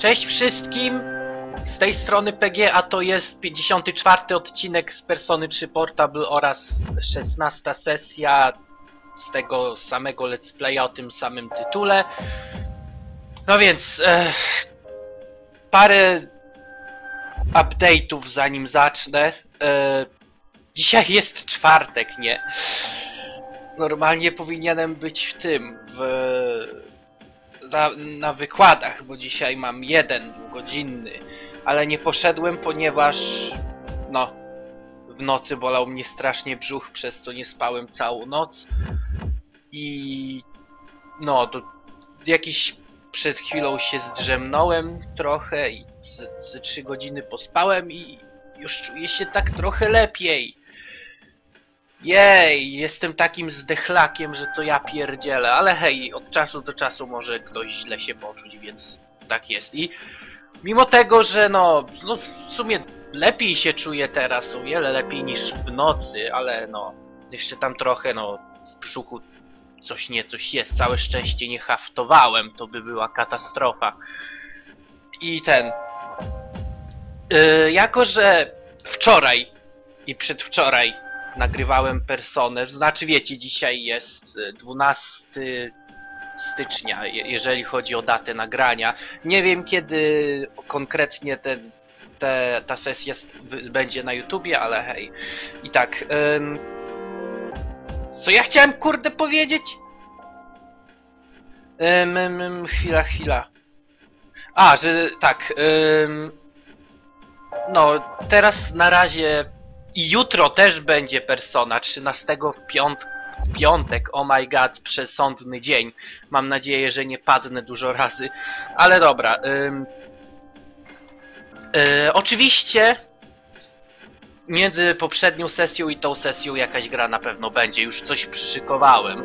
Cześć wszystkim! Z tej strony PG, a to jest 54. odcinek z Persony 3 Portable oraz 16. sesja z tego samego let's playa o tym samym tytule. No więc, parę update'ów zanim zacznę. Dzisiaj jest czwartek, nie? Normalnie powinienem być w tym, na wykładach, bo dzisiaj mam jeden dwugodzinny, ale nie poszedłem, ponieważ no, w nocy bolał mnie strasznie brzuch, przez co nie spałem całą noc i no, jakiś przed chwilą się zdrzemnąłem trochę i ze 3 godziny pospałem i już czuję się tak trochę lepiej. Jej, jestem takim zdechlakiem, że to ja pierdzielę, ale hej, od czasu do czasu może ktoś źle się poczuć, więc tak jest. I mimo tego, że no w sumie lepiej się czuję teraz, o wiele lepiej niż w nocy, ale no, jeszcze tam trochę, no, w brzuchu coś jest. Całe szczęście nie haftowałem, to by była katastrofa. I jako że wczoraj i przedwczoraj nagrywałem Personę, znaczy wiecie, dzisiaj jest 12 stycznia, jeżeli chodzi o datę nagrania. Nie wiem kiedy konkretnie ta sesja będzie na YouTubie, ale hej. I tak, co ja chciałem kurde powiedzieć? Chwila. A, że tak, no teraz na razie i jutro też będzie Persona 13 w piątek, oh my god, przesądny dzień. Mam nadzieję, że nie padnę dużo razy, ale dobra. Oczywiście między poprzednią sesją i tą sesją jakaś gra na pewno będzie, już coś przyszykowałem.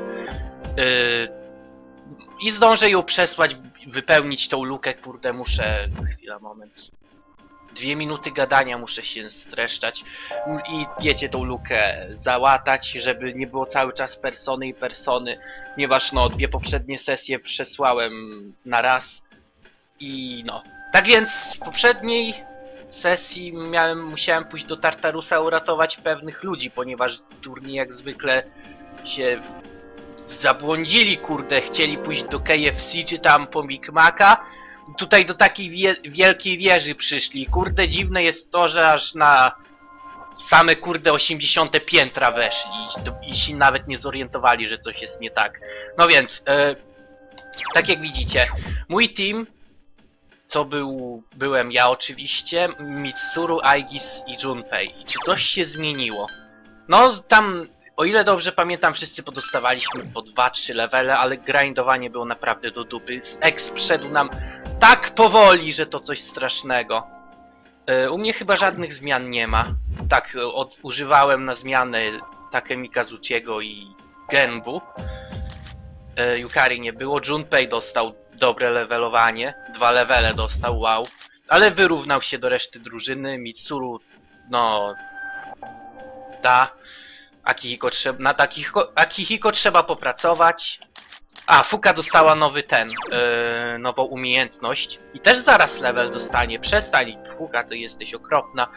I zdążę ją przesłać, wypełnić tą lukę, kurde, muszę... Chwila, moment. 2 minuty gadania muszę się streszczać i wiecie, tą lukę załatać, żeby nie było cały czas Persony i Persony, ponieważ no 2 poprzednie sesje przesłałem na raz i no. Tak więc w poprzedniej sesji musiałem pójść do Tartarusa uratować pewnych ludzi, ponieważ turni jak zwykle się zabłądzili, kurde, chcieli pójść do KFC czy tam po Big Maca. Tutaj do takiej wielkiej wieży przyszli. Kurde, dziwne jest to, że aż na same kurde 80 piętra weszli i się nawet nie zorientowali, że coś jest nie tak. No więc, tak jak widzicie, mój team to byłem ja oczywiście, Mitsuru, Aegis i Junpei. Czy coś się zmieniło? No tam, o ile dobrze pamiętam, wszyscy podostawaliśmy po 2-3 levele, ale grindowanie było naprawdę do dupy. X wszedł nam tak powoli, że to coś strasznego. U mnie chyba żadnych zmian nie ma. Tak, używałem na zmianę Takemika Zuchiego i Genbu. Yukari nie było. Junpei dostał dobre levelowanie. 2 levele dostał, wow. Ale wyrównał się do reszty drużyny. Mitsuru, no... da. Nad Akihiko trzeba popracować. A, Fuka dostała nową umiejętność i też zaraz level dostanie. Przestań, Fuka, to jesteś okropna.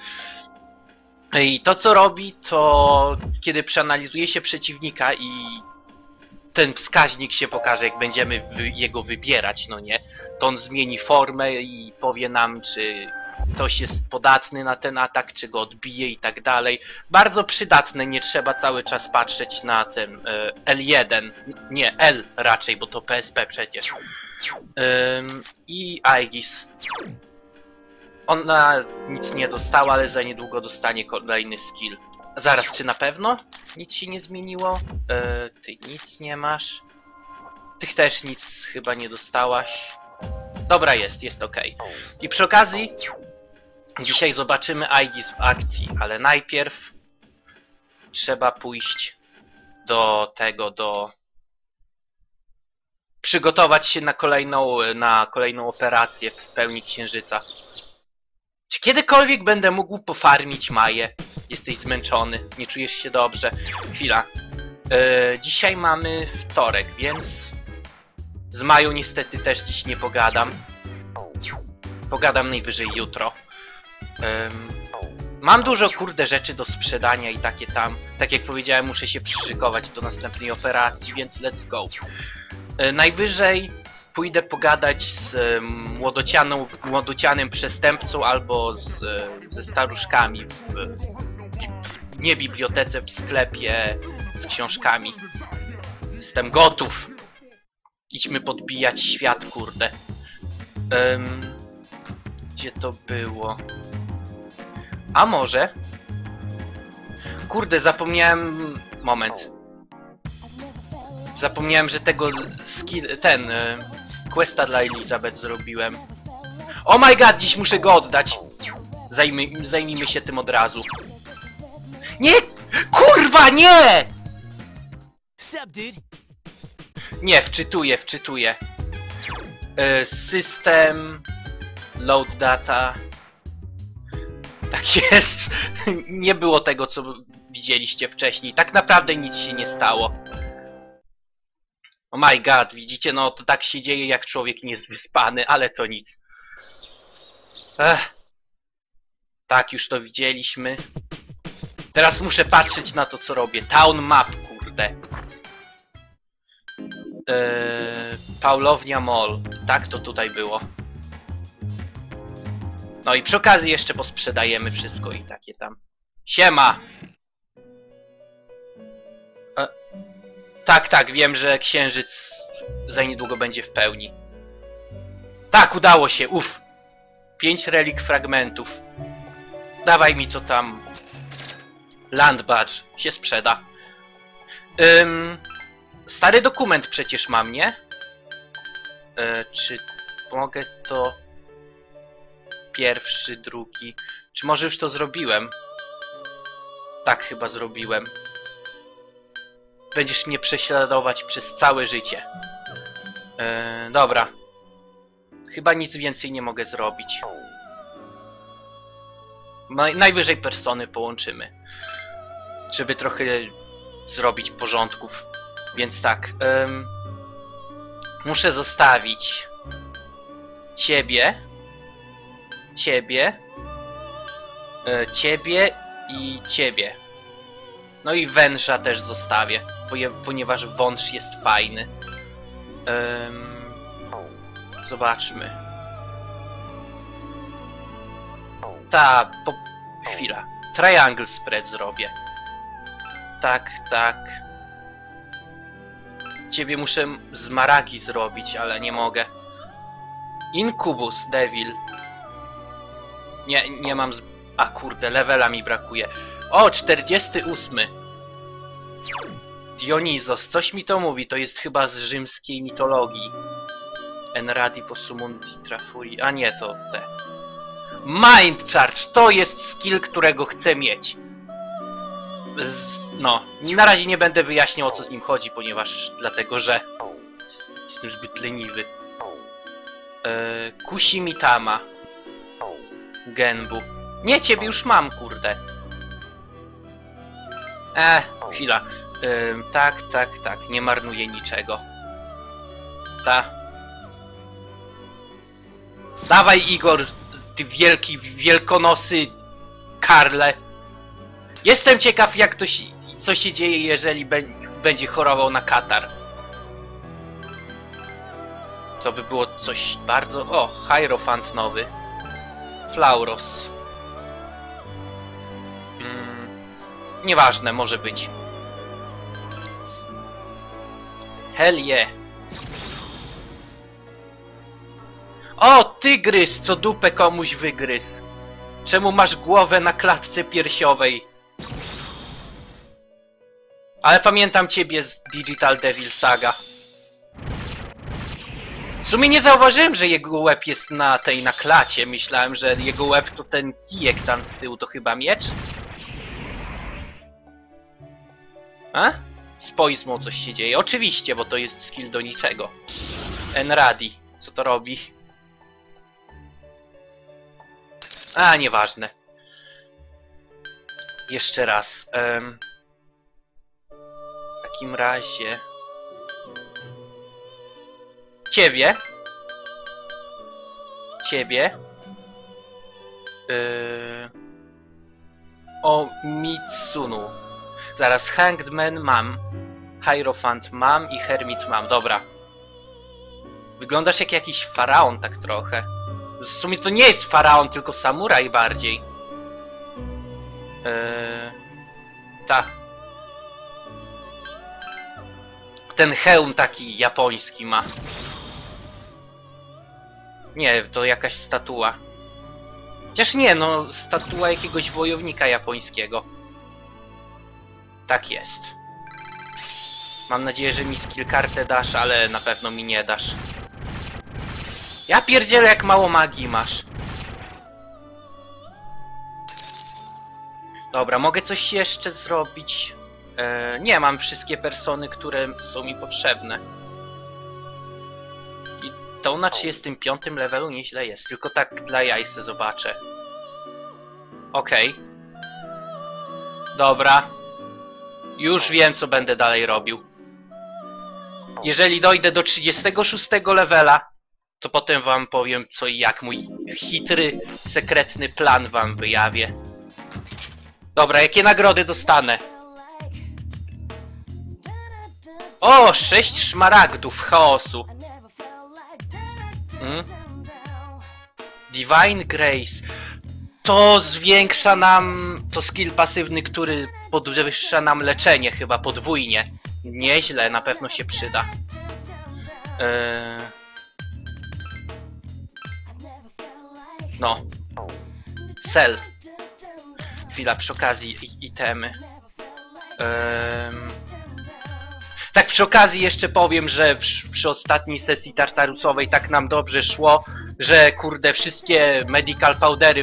I to co robi, to kiedy przeanalizuje się przeciwnika i ten wskaźnik się pokaże, jak będziemy jego wybierać, no nie, to on zmieni formę i powie nam, czy ktoś jest podatny na ten atak, czy go odbije i tak dalej. Bardzo przydatne, nie trzeba cały czas patrzeć na ten L1, nie L raczej, bo to PSP przecież. I Aegis. Ona nic nie dostała, ale za niedługo dostanie kolejny skill. Zaraz, czy na pewno nic się nie zmieniło? Ty nic nie masz. Ty też nic chyba nie dostałaś. Dobra, jest ok. I przy okazji dzisiaj zobaczymy Aegis w akcji, ale najpierw trzeba pójść przygotować się na kolejną operację w pełni księżyca. Czy kiedykolwiek będę mógł pofarmić Maję? Jesteś zmęczony, nie czujesz się dobrze. Chwila. Dzisiaj mamy wtorek, więc z Mają niestety też dziś nie pogadam. Pogadam najwyżej jutro. Mam dużo kurde rzeczy do sprzedania i takie tam. Tak jak powiedziałem, muszę się przyszykować do następnej operacji, więc let's go. Najwyżej pójdę pogadać z młodocianym przestępcą albo ze staruszkami w nie bibliotece, w sklepie z książkami. Jestem gotów. Idźmy podbijać świat, kurde. Gdzie to było? A może? Kurde, zapomniałem... Moment. Zapomniałem, że tego questa dla Elizabeth zrobiłem. Oh my god, dziś muszę go oddać. Zajmijmy się tym od razu. Nie! Kurwa, nie! Nie, wczytuję. System... Load data... Tak jest. Nie było tego, co widzieliście wcześniej. Tak naprawdę nic się nie stało. Oh my god, widzicie? No to tak się dzieje, jak człowiek nie jest wyspany, ale to nic. Tak, już to widzieliśmy. Teraz muszę patrzeć na to, co robię. Town map, kurde. Paulownia Mall. Tak, to tutaj było. No i przy okazji jeszcze posprzedajemy wszystko i takie tam. Siema! Tak, wiem, że księżyc za niedługo będzie w pełni. Tak, udało się, 5 relik fragmentów. Dawaj mi co tam. Land badge się sprzeda. Stary dokument przecież mam, nie? Czy mogę to... Pierwszy, drugi... Czy może już to zrobiłem? Tak, chyba zrobiłem. Będziesz mnie prześladować przez całe życie. Dobra. Chyba nic więcej nie mogę zrobić. Najwyżej persony połączymy. Żeby trochę zrobić porządków. Więc tak. Muszę zostawić ciebie. Ciebie i ciebie. No i węża też zostawię, ponieważ wąż jest fajny. Zobaczmy. Chwila. Triangle spread zrobię. Tak. Ciebie muszę z maragi zrobić, ale nie mogę. Incubus Devil. Nie mam A kurde, levela mi brakuje. O, 48. Dionizos, coś mi to mówi, to jest chyba z rzymskiej mitologii. Enradi Possumundi Trafuri, a nie, to te. Mind Charge, to jest skill, którego chcę mieć. No, na razie nie będę wyjaśniał, o co z nim chodzi, ponieważ dlatego, że jestem zbyt leniwy. Kushimitama. Genbu. Nie, ciebie już mam, kurde. Chwila. Tak. Nie marnuję niczego. Dawaj, Igor, ty wielki, wielkonosy Karle. Jestem ciekaw, co się dzieje, jeżeli będzie chorował na katar. To by było coś bardzo... O, Hierophant nowy. Flauros. Nieważne, może być. Hell yeah. O, tygrys, co dupę komuś wygryzł. Czemu masz głowę na klatce piersiowej? Ale pamiętam ciebie z Digital Devil Saga. W sumie nie zauważyłem, że jego łeb jest na klacie. Myślałem, że jego łeb to ten kijek tam z tyłu, to chyba miecz? Z Poizmą coś się dzieje. Oczywiście, bo to jest skill do niczego. Enradi. Co to robi? Nieważne. Jeszcze raz. W takim razie... Ciebie. O Mitsunu. Zaraz, Hanged Man mam. Hierophant mam i Hermit mam. Dobra. Wyglądasz jak jakiś faraon tak trochę. W sumie to nie jest faraon, tylko samuraj bardziej. Tak. Ten hełm taki japoński ma. Nie, to jakaś statua. Chociaż nie, no, statua jakiegoś wojownika japońskiego. Tak jest. Mam nadzieję, że mi skill kartę dasz, ale na pewno mi nie dasz. Ja pierdzielę, jak mało magii masz. Dobra, mogę coś jeszcze zrobić? Nie, mam wszystkie persony, które są mi potrzebne. I to na 35 levelu nieźle jest, tylko tak dla jaj se zobaczę. Okej. Dobra. Już wiem, co będę dalej robił. Jeżeli dojdę do 36 levela, to potem wam powiem co i jak. Mój chytry, sekretny plan wam wyjawię. Dobra, jakie nagrody dostanę? O, 6 szmaragdów chaosu. Divine Grace. To zwiększa nam... To skill pasywny, który podwyższa nam leczenie chyba podwójnie. Nieźle, na pewno się przyda. No. Sell. Chwila, przy okazji itemy. Tak przy okazji jeszcze powiem, że przy ostatniej sesji tartarusowej tak nam dobrze szło, że kurde wszystkie medical powdery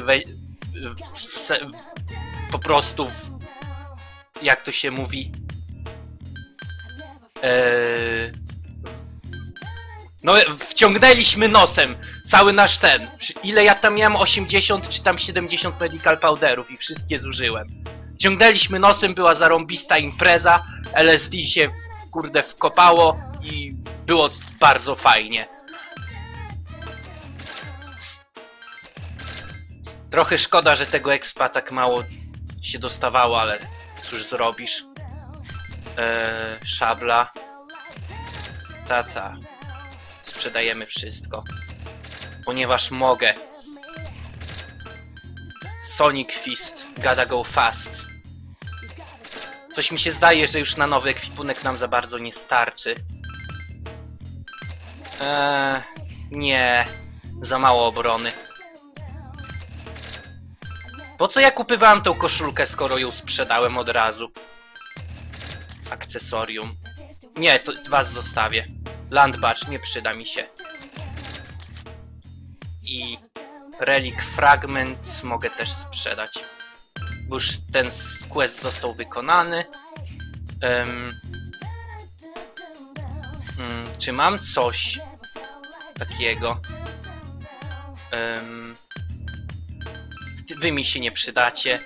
po prostu jak to się mówi, no wciągnęliśmy nosem cały nasz ten, ile ja tam miałem, 80 czy tam 70 medical powderów i wszystkie zużyłem. Wciągnęliśmy nosem, była zarąbista impreza, LSD się kurde wkopało i było bardzo fajnie. Trochę szkoda, że tego expa tak mało się dostawało, ale cóż zrobisz. Szabla. Tata. Sprzedajemy wszystko. Ponieważ mogę. Sonic Fist. Gotta go fast. Coś mi się zdaje, że już na nowy ekwipunek nam za bardzo nie starczy. Nie. Za mało obrony. Po co ja kupywałem tą koszulkę, skoro ją sprzedałem od razu? Akcesorium. Nie, to was zostawię. Landbacz nie przyda mi się. I Relic Fragment mogę też sprzedać. Bo już ten quest został wykonany. Czy mam coś takiego? Wy mi się nie przydacie.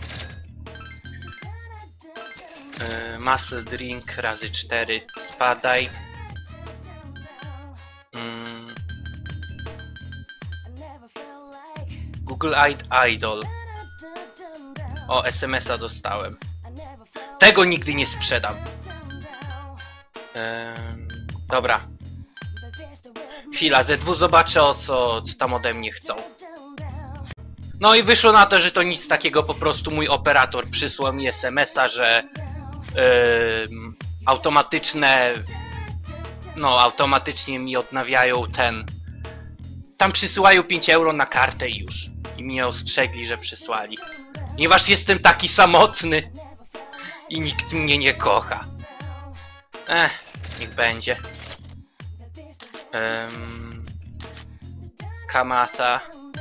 Muscle Drink razy 4. Spadaj. Google Idol. O, SMS-a dostałem. Tego nigdy nie sprzedam. Dobra. Chwila, Z2 zobaczę co tam ode mnie chcą. No i wyszło na to, że to nic takiego, po prostu mój operator przysłał mi SMS-a, że automatycznie mi odnawiają ten. Tam przysyłają 5 euro na kartę i już. I mnie ostrzegli, że przysłali. Ponieważ jestem taki samotny i nikt mnie nie kocha. Niech będzie. Kamata.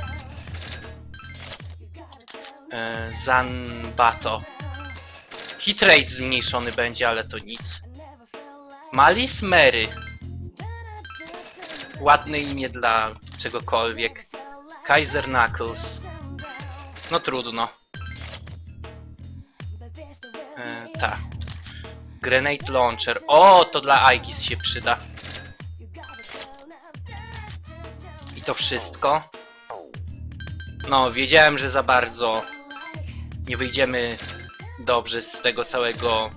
Zanbato. Hitrate zmniejszony będzie, ale to nic. Malice Mary. Ładne imię dla czegokolwiek. Kaiser Knuckles. No trudno. Tak. Grenade Launcher. O, to dla Aegis się przyda. I to wszystko. No, wiedziałem, że za bardzo nie wyjdziemy dobrze z tego całego...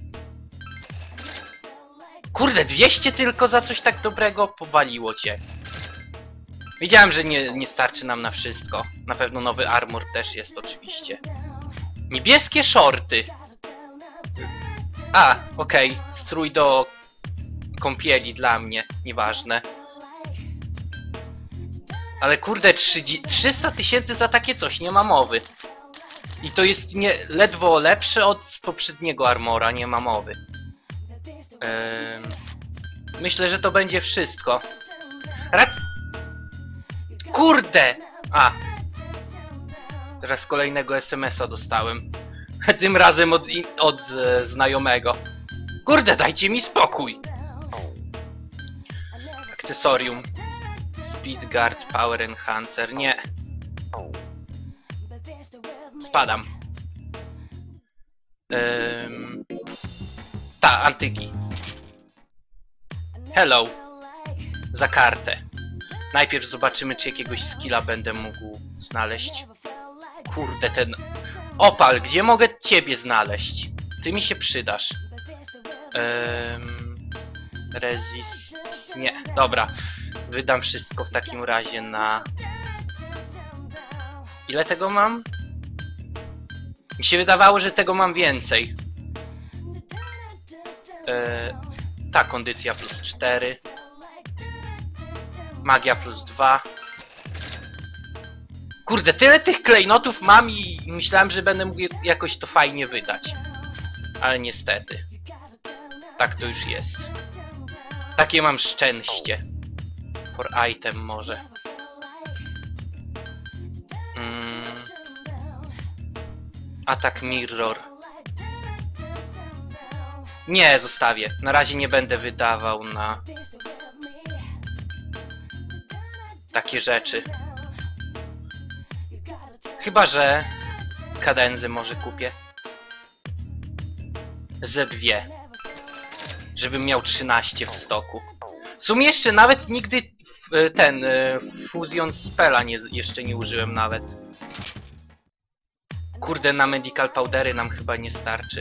Kurde, 200 tylko za coś tak dobrego? Powaliło cię. Wiedziałem, że nie starczy nam na wszystko. Na pewno nowy armor też jest oczywiście. Niebieskie shorty. A, okej. Strój do kąpieli dla mnie. Nieważne. Ale kurde, 300 000 za takie coś, nie ma mowy. I to jest ledwo lepsze od poprzedniego armora, nie ma mowy. Myślę, że to będzie wszystko. Kurde! A! Teraz kolejnego SMS-a dostałem. Tym razem od znajomego. Kurde, dajcie mi spokój! Akcesorium. Speed Guard, Power Enhancer. Nie. Spadam. Ta, antyki. Hello. Za kartę. Najpierw zobaczymy, czy jakiegoś skilla będę mógł znaleźć. Kurde, ten... Opal, gdzie mogę ciebie znaleźć? Ty mi się przydasz. Resist... Nie, dobra. Wydam wszystko w takim razie na... Ile tego mam? Mi się wydawało, że tego mam więcej. Ta kondycja plus 4. Magia plus 2. Kurde, tyle tych klejnotów mam i myślałem, że będę mógł jakoś to fajnie wydać. Ale niestety. Tak to już jest. Takie mam szczęście. For item może. Atak mirror. Nie, zostawię. Na razie nie będę wydawał na takie rzeczy. Chyba że kadenzę może kupię. Z2. Żebym miał 13 w stoku. W sumie jeszcze nawet nigdy ten Fusion Spella jeszcze nie użyłem nawet. Kurde, na Medical Powdery nam chyba nie starczy.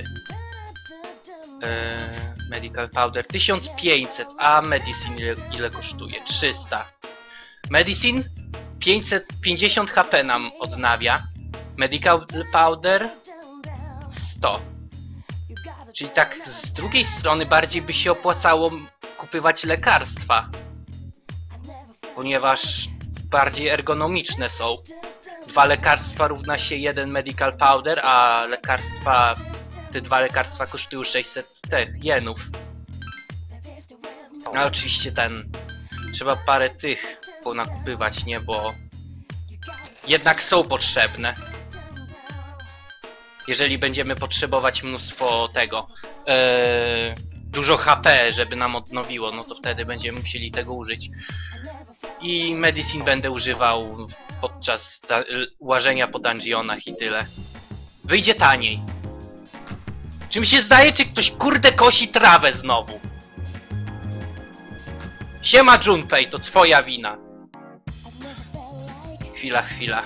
Medical Powder 1500, a Medicine ile kosztuje? 300. Medicine 550 HP nam odnawia. Medical Powder 100. Czyli tak z drugiej strony bardziej by się opłacało kupywać lekarstwa. Ponieważ bardziej ergonomiczne są. 2 lekarstwa równa się 1 Medical Powder, a lekarstwa... Te 2 lekarstwa kosztują 600 jenów. A oczywiście trzeba parę tych ponakupywać, nie? Bo jednak są potrzebne. Jeżeli będziemy potrzebować mnóstwo tego... dużo HP, żeby nam odnowiło, no to wtedy będziemy musieli tego użyć. I Medicine będę używał podczas łażenia po dungeonach i tyle. Wyjdzie taniej. Czy mi się zdaje, czy ktoś kurde kosi trawę znowu? Siema Junpei, to twoja wina. Chwila.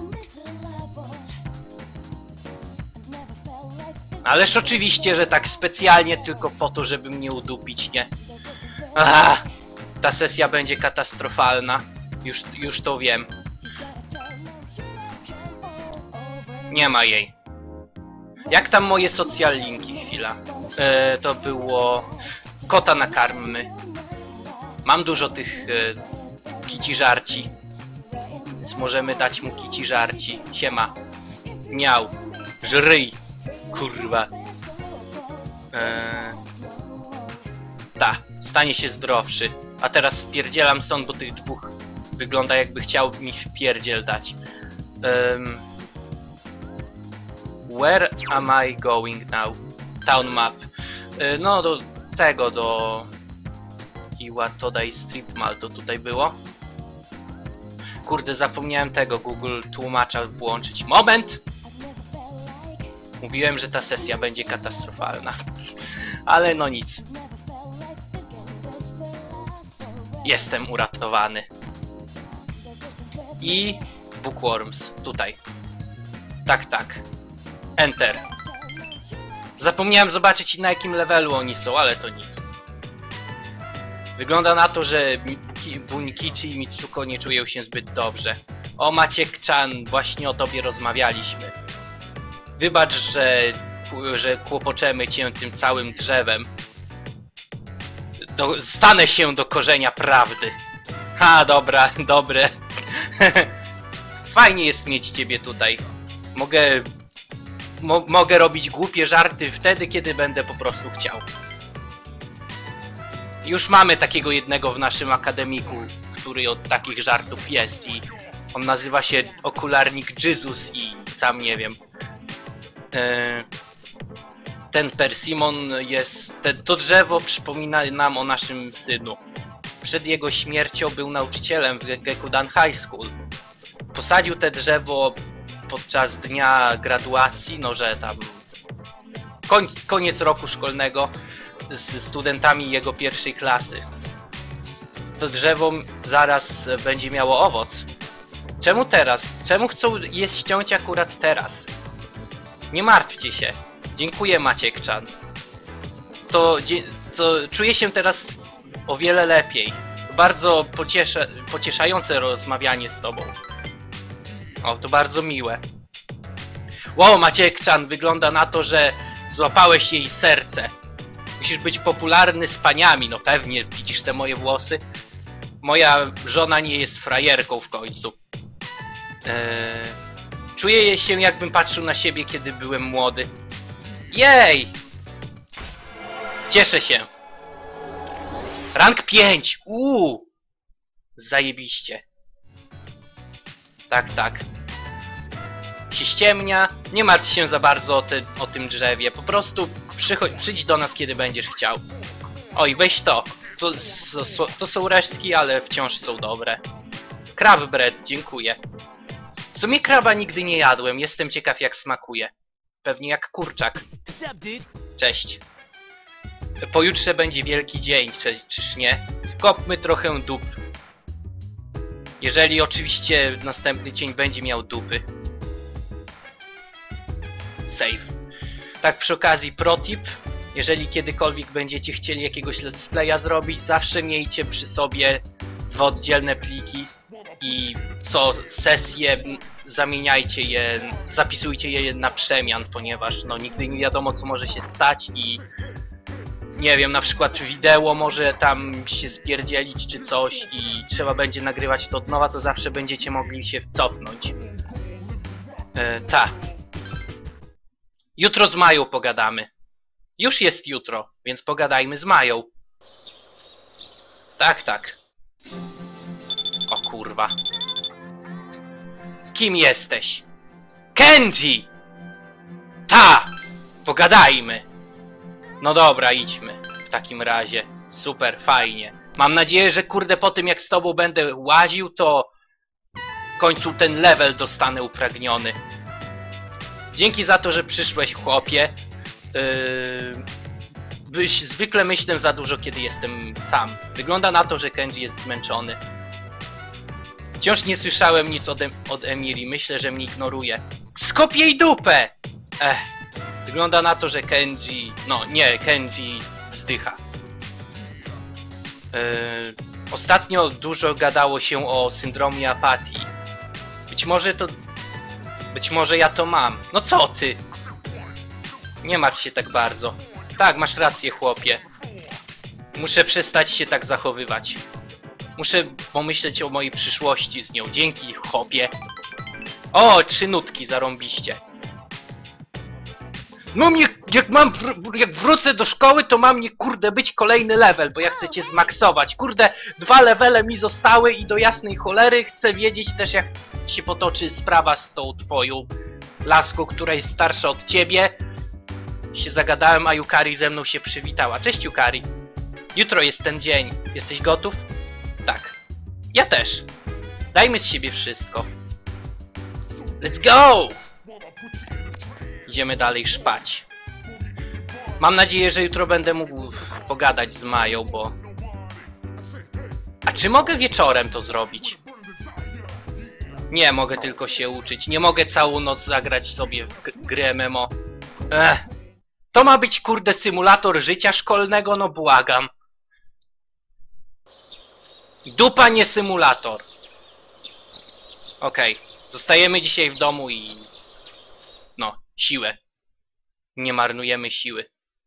Ależ oczywiście, że tak specjalnie tylko po to, żeby mnie udupić, nie? Aha, ta sesja będzie katastrofalna. Już to wiem. Nie ma jej. Jak tam moje social linki? Chwila. To było... Kota nakarmmy. Mam dużo tych kici żarci. Więc możemy dać mu kici żarci. Siema. Miał. Żryj. Kurwa. Ta. Stanie się zdrowszy. A teraz spierdzielam stąd, bo tych dwóch wygląda jakby chciał mi wpierdziel dać. Where am I going now? Town map. No do tego, do Iwatodai Strip Mall to tutaj było. Kurde, zapomniałem tego Google tłumacza włączyć. Moment! Mówiłem, że ta sesja będzie katastrofalna. Ale no nic. Jestem uratowany. I Bookworms. Tutaj. Tak, tak. Enter. Zapomniałem zobaczyć na jakim levelu oni są, ale to nic. Wygląda na to, że Bunkichi i Mitsuko nie czują się zbyt dobrze. O Maciek-chan, właśnie o tobie rozmawialiśmy. Wybacz, że kłopoczemy cię tym całym drzewem. Stanę się do korzenia prawdy. Ha, dobra, dobre. Fajnie jest mieć ciebie tutaj. Mogę robić głupie żarty wtedy, kiedy będę po prostu chciał. Już mamy takiego jednego w naszym akademiku, który od takich żartów jest i on nazywa się Okularnik Jesus i sam nie wiem. Ten Persimmon jest... To drzewo przypomina nam o naszym synu. Przed jego śmiercią był nauczycielem w Gekudan High School. Posadził te drzewo podczas dnia graduacji, no że tam... Koniec roku szkolnego z studentami jego pierwszej klasy. To drzewo zaraz będzie miało owoc. Czemu teraz? Czemu chcą je ściąć akurat teraz? Nie martwcie się. Dziękuję, Maciek-chan. To czuję się teraz o wiele lepiej. Bardzo pocieszające rozmawianie z tobą. O, to bardzo miłe. Wow, Maciek-chan, wygląda na to, że złapałeś jej serce. Musisz być popularny z paniami, no pewnie, widzisz te moje włosy? Moja żona nie jest frajerką w końcu. Czuję się, jakbym patrzył na siebie, kiedy byłem młody. Jej! Cieszę się. Rank 5! Zajebiście. Tak, tak. Się ściemnia. Nie martw się za bardzo o tym drzewie. Po prostu przyjdź do nas, kiedy będziesz chciał. Oj, weź to. To są resztki, ale wciąż są dobre. Crab bread, dziękuję. W sumie kraba nigdy nie jadłem. Jestem ciekaw, jak smakuje. Pewnie jak kurczak. Cześć. Pojutrze będzie wielki dzień, czyż nie? Skopmy trochę dup. Jeżeli oczywiście następny dzień będzie miał dupy. Save. Tak przy okazji protip. Jeżeli kiedykolwiek będziecie chcieli jakiegoś let's playa zrobić, zawsze miejcie przy sobie 2 oddzielne pliki i co sesję zamieniajcie je, zapisujcie je na przemian, ponieważ no nigdy nie wiadomo, co może się stać i nie wiem, na przykład wideo może tam się spierdzielić czy coś i trzeba będzie nagrywać to od nowa, to zawsze będziecie mogli się cofnąć. Jutro z Mają pogadamy. Już jest jutro, więc pogadajmy z Mają. Tak, tak. O kurwa. Kim jesteś? Kenji! Ta! Pogadajmy. No dobra, idźmy. W takim razie. Super, fajnie. Mam nadzieję, że kurde po tym jak z tobą będę łaził, to w końcu ten level dostanę upragniony. Dzięki za to, że przyszłeś, chłopie. Zwykle myślę za dużo, kiedy jestem sam. Wygląda na to, że Kenji jest zmęczony. Wciąż nie słyszałem nic od Emiri. Myślę, że mnie ignoruje. Skop jej dupę! Wygląda na to, że Kenji... No, nie, Kenji wzdycha. Ostatnio dużo gadało się o syndromie apatii. Być może ja to mam. No co ty? Nie martw się tak bardzo. Tak, masz rację, chłopie. Muszę przestać się tak zachowywać. Muszę pomyśleć o mojej przyszłości z nią. Dzięki, chłopie. O, 3 nutki, zarąbiście. No mnie, jak wrócę do szkoły, to ma mnie, kurde, być kolejny level, bo ja chcę cię zmaksować. Kurde, 2 levele mi zostały i do jasnej cholery chcę wiedzieć też, jak się potoczy sprawa z tą twoją laską, która jest starsza od ciebie. Się zagadałem, a Yukari ze mną się przywitała. Cześć, Yukari. Jutro jest ten dzień. Jesteś gotów? Tak. Ja też. Dajmy z siebie wszystko. Let's go! Idziemy dalej szpać. Mam nadzieję, że jutro będę mógł pogadać z Mają, bo... A czy mogę wieczorem to zrobić? Nie, mogę tylko się uczyć. Nie mogę całą noc zagrać sobie w grę MMO. To ma być, kurde, symulator życia szkolnego? No błagam. Dupa, nie symulator. Okej. Zostajemy dzisiaj w domu i... No, siłę. Nie marnujemy siły.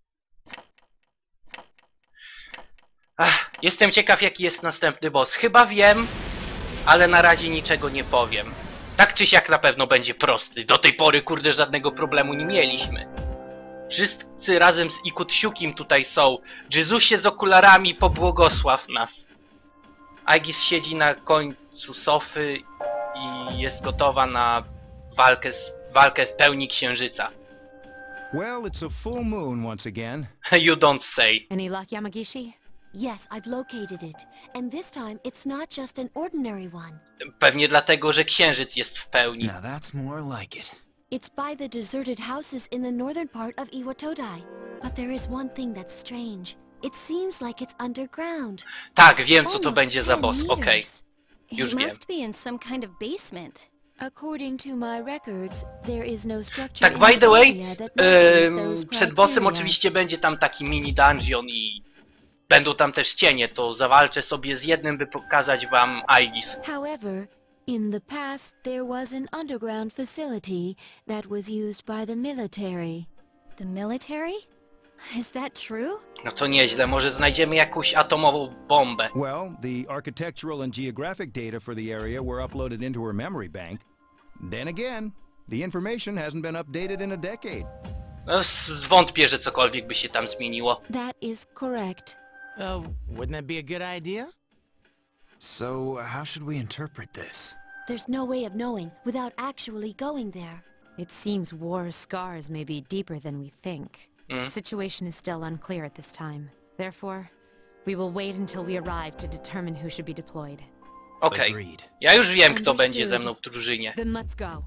Jestem ciekaw, jaki jest następny boss. Chyba wiem, ale na razie niczego nie powiem. Tak czy siak na pewno będzie prosty. Do tej pory, kurde, żadnego problemu nie mieliśmy. Wszyscy razem z Ikutsiukim tutaj są. Jezusie z okularami, pobłogosław nas. Aegis siedzi na końcu sofy i jest gotowa na walkę w pełni księżyca. Well, it's a full moon once again. You don't say. Any luck, Yamagishi? Yes, I've located it. And this time, it's not just an ordinary one. Pewnie dlatego, że księżyc jest w pełni. Now that's more like it. It's by the deserted houses in the northern part of Iwatodai. But there is one thing that's strange. It seems like it's underground. Tak, wiem, co to Almost będzie za 10 boss. Okej, meters. już It wiem. must be in some kind of basement. According to my records, there is no structure Tak, in by the way, area that matches those przed bossem criteria. oczywiście będzie tam taki mini dungeon i będą tam też cienie, to zawalczę sobie z jednym, by pokazać wam Aegis. However, in the past there was an underground facility that was used by the military. The military? Is that true? No to nieźle, może znajdziemy jakąś atomową bombę. Well, the architectural and geographic data for the area were uploaded into her memory bank. Then again, the information hasn't been updated in a decade. No, wątpię, że cokolwiek by się tam zmieniło. That is correct. Wouldn't that be a good idea? So, how should we interpret this? There's no way of knowing without actually going there. It seems war scars may be deeper than we think. The situation is still unclear at this time. Therefore, we will wait until we arrive to determine who should be deployed. Okej, Agreed. ja już wiem, kto będzie ze mną w drużynie. Then let's go.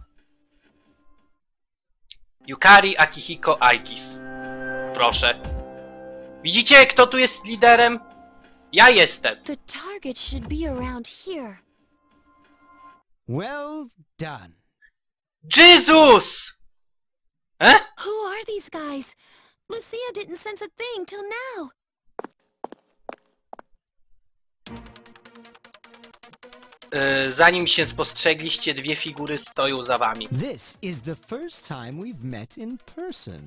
Yukari, Akihiko, Aegis. Proszę. Widzicie, kto tu jest liderem? Ja jestem. The target should be around here. Well done. Jezus! Who are these guys? Lucia didn't sense a thing till now. Zanim się spostrzegliście, dwie figury stoją za wami. This is the first time we've met in person.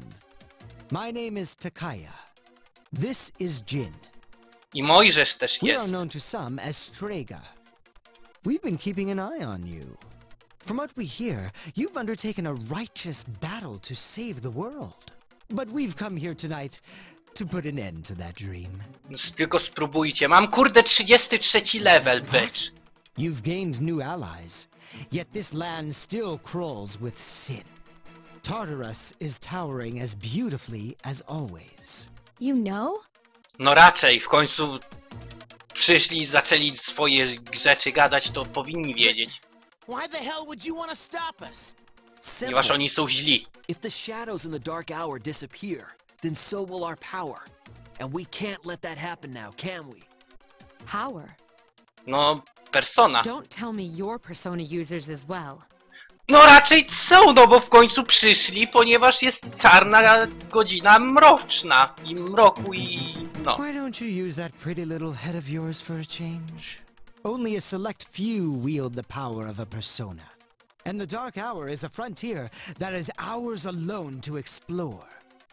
My name is Takaya. This is Jin. I Mojżesz też We are jest. known to some as Strega. We've been keeping an eye on you. From what we hear, you've undertaken a righteous battle to save the world. But we've come here tonight to put an end to that dream. Tylko spróbujcie. Mam kurde 33 level, bitch. You've gained new allies, yet this land still crawls with sin. Tartarus is towering as beautifully as always. You know? No raczej, w końcu przyszli i zaczęli swoje rzeczy gadać, to powinni wiedzieć. Why the hell would you want to stop us? Ponieważ oni są źli. If the shadows in the dark hour disappear, then so will our power. And we can't let that happen now, can we? Power. No, persona. Don't tell me your persona users as well. No raczej są, no bo w końcu przyszli, ponieważ jest czarna godzina mroczna. I mroku i... no. Why don't you use that pretty little head of yours for a change? Only a select few wield the power of a persona. And the Dark Hour is a frontier that is ours alone to explore.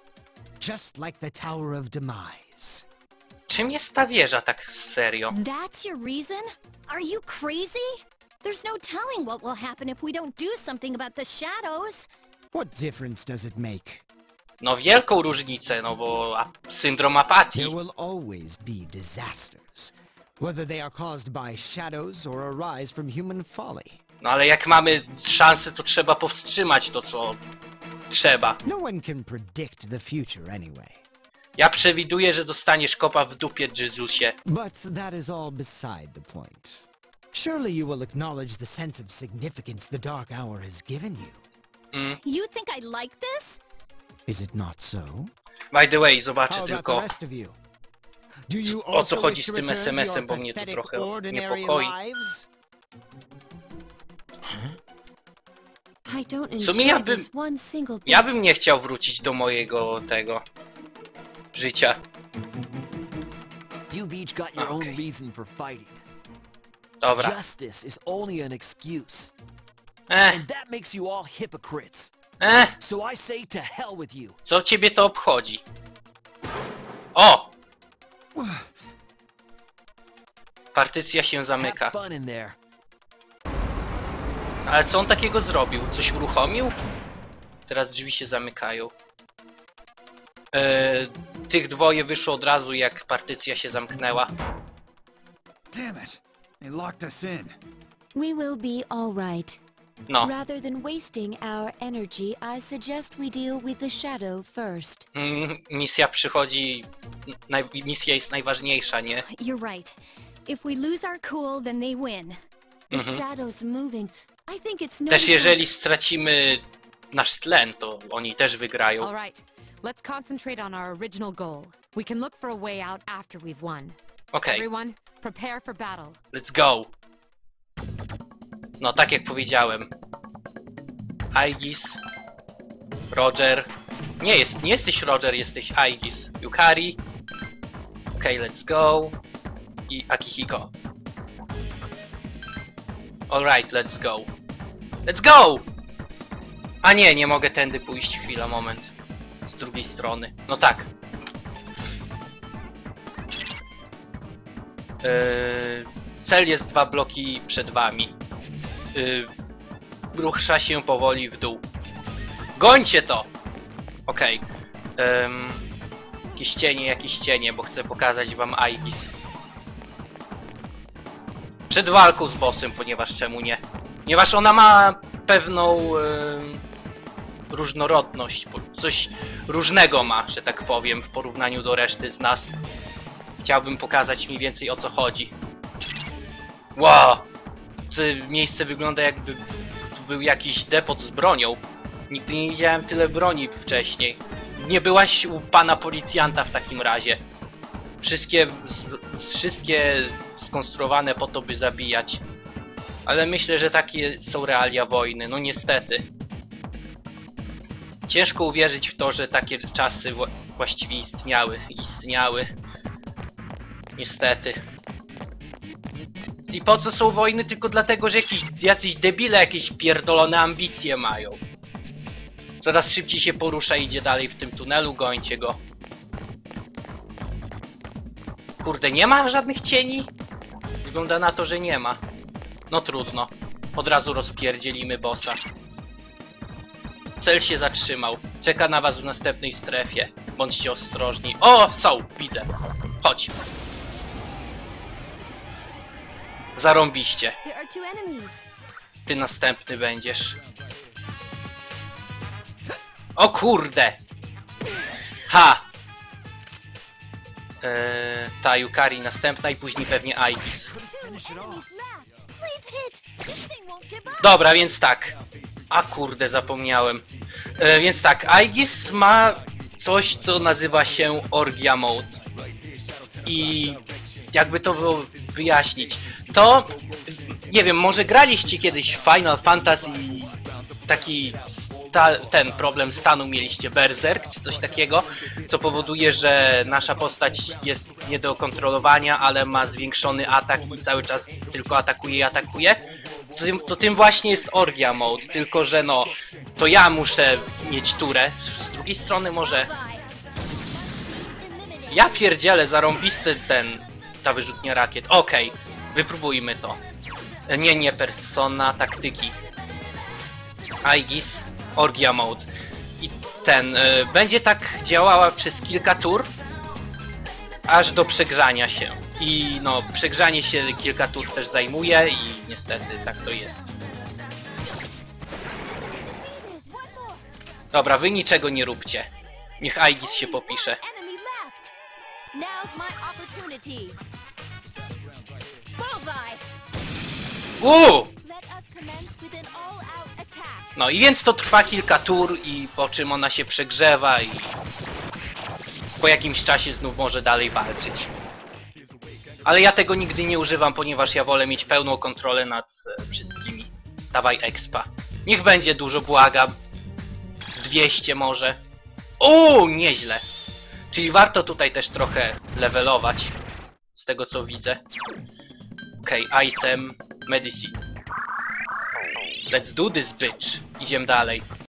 Just like the Tower of Demise. Czym jest ta wieża tak serio? That's your reason? Are you crazy? There's no telling what will happen if we don't do something about the shadows. What difference does it make? No wielką różnicę, no bo syndrom apatii. There will always be disasters, whether they are caused by shadows or arise from human folly. No ale jak mamy szansę, to trzeba powstrzymać to, co trzeba. No one can predict the future anyway. Ja przewiduję, że dostaniesz kopa w dupie, Jezusie. But that is all beside the point. Surely you will acknowledge the sense of significance the Dark Hour has given you. You think I like this? Is it not so? By the way, zobaczę How about the tylko, rest of you? Do you o co also chodzi wish z to tym return to SMS-em, your bo mnie to pathetic, trochę ordinary niepokoi. lives? I don't W sumie enjoy this one single bit. ja bym nie chciał wrócić do mojego tego życia. You've each got your own reason for fighting. Dobra. Justice is only an excuse. Eh, And that makes you all hypocrites. eh, So I say to hell with you. co ciebie to obchodzi? O! Partycja się zamyka. Have fun in there. Ale co on takiego zrobił? Coś uruchomił? Teraz drzwi się zamykają. Tych dwoje wyszło od razu, jak partycja się zamknęła. Damn it! They locked us in. We will be all right. No. Rather than wasting our energy, I suggest we deal with the shadow first. Misja przychodzi... Misja jest najważniejsza, nie? You're right. If we lose our cool, then they win. The shadow's moving. I think it's no Też jeżeli sense. stracimy nasz tlen, to oni też wygrają. All right, let's concentrate on our original goal. We can look for a way out after we've won. Okej, Everyone, prepare for battle. let's go. No, tak jak powiedziałem. Aegis, Roger. Nie jesteś Roger, jesteś Aegis. Yukari. Okej, let's go. I Akihiko. Alright, let's go. Let's go! A nie mogę tędy pójść. Chwila, moment. Z drugiej strony. No tak. Cel jest 2 bloki przed wami. Rusza się powoli w dół. Gońcie to! Okej. Jakieś cienie, bo chcę pokazać wam Aegis. Przed walką z bossem, ponieważ czemu nie? Ponieważ ona ma pewną różnorodność, coś różnego ma, że tak powiem, w porównaniu do reszty z nas. Chciałbym pokazać mniej więcej, o co chodzi. Wow! To miejsce wygląda, jakby tu był jakiś depot z bronią. Nigdy nie widziałem tyle broni wcześniej. Nie byłaś u pana policjanta w takim razie. Wszystkie skonstruowane po to, by zabijać. Ale myślę, że takie są realia wojny, no niestety. Ciężko uwierzyć w to, że takie czasy właściwie istniały. Niestety. I po co są wojny? Tylko dlatego, że jacyś debile jakieś pierdolone ambicje mają. Coraz szybciej się porusza i idzie dalej w tym tunelu, gońcie go. Kurde, nie ma żadnych cieni? Wygląda na to, że nie ma. No trudno. Od razu rozpierdzielimy bossa. Cel się zatrzymał. Czeka na was w następnej strefie. Bądźcie ostrożni. O, są! Widzę. Chodź. Zarąbiście. There are two enemies. Ty następny będziesz. O kurde! Ha! Ta Yukari następna i później pewnie Aegis. Dobra, więc tak. A kurde, zapomniałem. Więc tak, Aegis ma coś, co nazywa się Orgia Mode. I jakby to wyjaśnić, to nie wiem, może graliście kiedyś w Final Fantasy, taki ten problem stanu mieliście, Berserk czy coś takiego, co powoduje, że nasza postać jest nie do kontrolowania, ale ma zwiększony atak i cały czas tylko atakuje i atakuje. To tym właśnie jest Orgia Mode, tylko że no, to ja muszę mieć turę, z drugiej strony może... Ja pierdzielę, zarąbisty ta wyrzutnia rakiet. Okej, wypróbujmy to. Nie, persona, taktyki. Aegis, Orgia Mode. I będzie tak działała przez kilka tur, aż do przegrzania się. I no, przegrzanie się kilka tur też zajmuje i niestety tak to jest. Dobra, wy niczego nie róbcie. Niech Aegis się popisze. No i więc to trwa kilka tur i po czym ona się przegrzewa i po jakimś czasie znów może dalej walczyć. Ale ja tego nigdy nie używam, ponieważ ja wolę mieć pełną kontrolę nad wszystkimi. Dawaj expa. Niech będzie dużo, błagam. 200 może. Uuu, nieźle. Czyli warto tutaj też trochę levelować. Z tego co widzę. Okej, item, medicine. Let's do this, bitch. Idziemy dalej.